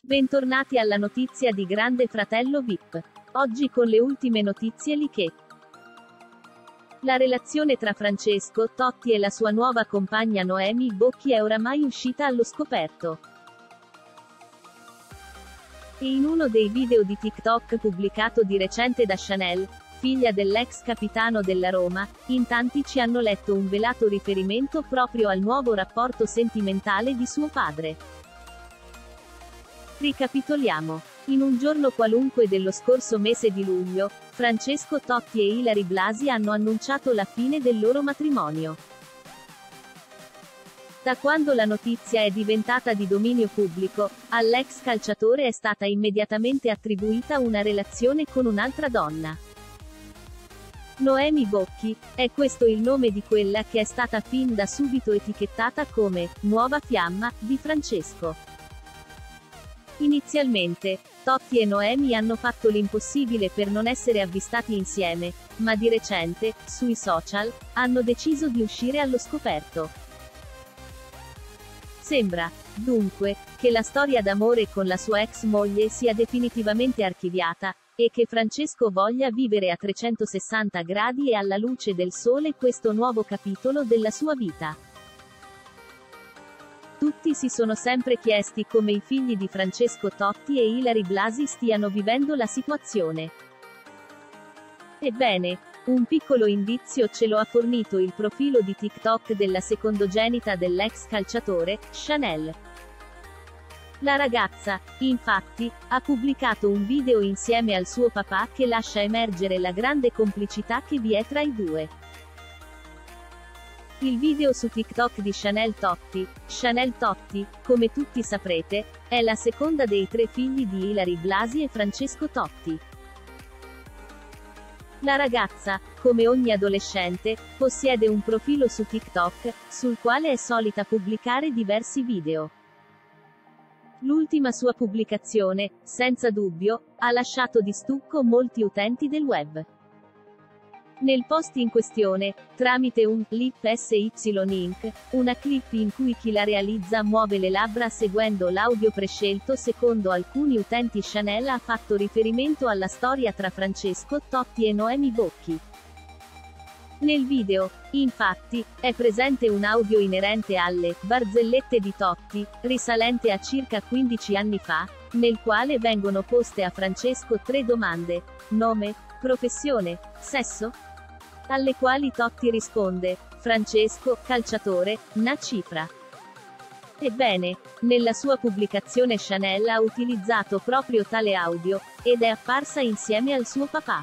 Bentornati alla notizia di Grande Fratello VIP. Oggi con le ultime notizie leak. La relazione tra Francesco Totti e la sua nuova compagna Noemi Bocchi è oramai uscita allo scoperto. E in uno dei video di TikTok pubblicato di recente da Chanel, figlia dell'ex capitano della Roma, in tanti ci hanno letto un velato riferimento proprio al nuovo rapporto sentimentale di suo padre. Ricapitoliamo. In un giorno qualunque dello scorso mese di luglio, Francesco Totti e Ilary Blasi hanno annunciato la fine del loro matrimonio. Da quando la notizia è diventata di dominio pubblico, all'ex calciatore è stata immediatamente attribuita una relazione con un'altra donna. Noemi Bocchi, è questo il nome di quella che è stata fin da subito etichettata come «nuova fiamma» di Francesco. Inizialmente, Totti e Noemi hanno fatto l'impossibile per non essere avvistati insieme, ma di recente, sui social, hanno deciso di uscire allo scoperto. Sembra, dunque, che la storia d'amore con la sua ex moglie sia definitivamente archiviata, e che Francesco voglia vivere a 360 gradi e alla luce del sole questo nuovo capitolo della sua vita. Tutti si sono sempre chiesti come i figli di Francesco Totti e Ilary Blasi stiano vivendo la situazione. Ebbene, un piccolo indizio ce lo ha fornito il profilo di TikTok della secondogenita dell'ex calciatore, Chanel. La ragazza, infatti, ha pubblicato un video insieme al suo papà che lascia emergere la grande complicità che vi è tra i due. Il video su TikTok di Chanel Totti, come tutti saprete, è la seconda dei tre figli di Ilary Blasi e Francesco Totti. La ragazza, come ogni adolescente, possiede un profilo su TikTok, sul quale è solita pubblicare diversi video. L'ultima sua pubblicazione, senza dubbio, ha lasciato di stucco molti utenti del web. Nel post in questione, tramite un clip SY Inc., una clip in cui chi la realizza muove le labbra seguendo l'audio prescelto secondo alcuni utenti, Chanel ha fatto riferimento alla storia tra Francesco Totti e Noemi Bocchi. Nel video, infatti, è presente un audio inerente alle barzellette di Totti, risalente a circa 15 anni fa, nel quale vengono poste a Francesco tre domande: nome, professione, sesso? Alle quali Totti risponde: Francesco, calciatore, una cifra. Ebbene, nella sua pubblicazione Chanel ha utilizzato proprio tale audio, ed è apparsa insieme al suo papà.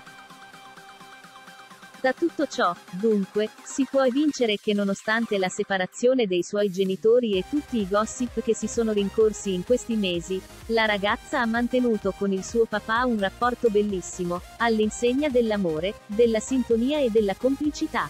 Da tutto ciò, dunque, si può evincere che nonostante la separazione dei suoi genitori e tutti i gossip che si sono rincorsi in questi mesi, la ragazza ha mantenuto con il suo papà un rapporto bellissimo, all'insegna dell'amore, della sintonia e della complicità.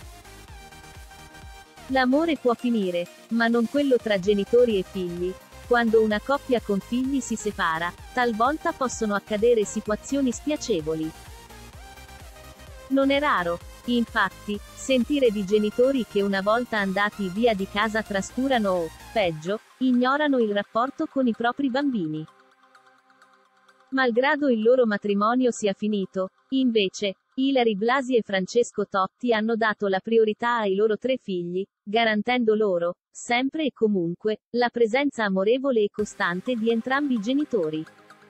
L'amore può finire, ma non quello tra genitori e figli. Quando una coppia con figli si separa, talvolta possono accadere situazioni spiacevoli. Non è raro, infatti, sentire di genitori che una volta andati via di casa trascurano o, peggio, ignorano il rapporto con i propri bambini. Malgrado il loro matrimonio sia finito, invece, Ilary Blasi e Francesco Totti hanno dato la priorità ai loro tre figli, garantendo loro, sempre e comunque, la presenza amorevole e costante di entrambi i genitori.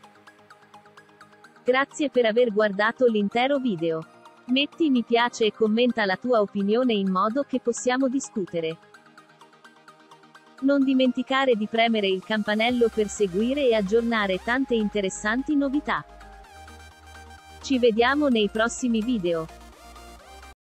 Grazie per aver guardato l'intero video. Metti mi piace e commenta la tua opinione in modo che possiamo discutere. Non dimenticare di premere il campanello per seguire e aggiornare tante interessanti novità. Ci vediamo nei prossimi video.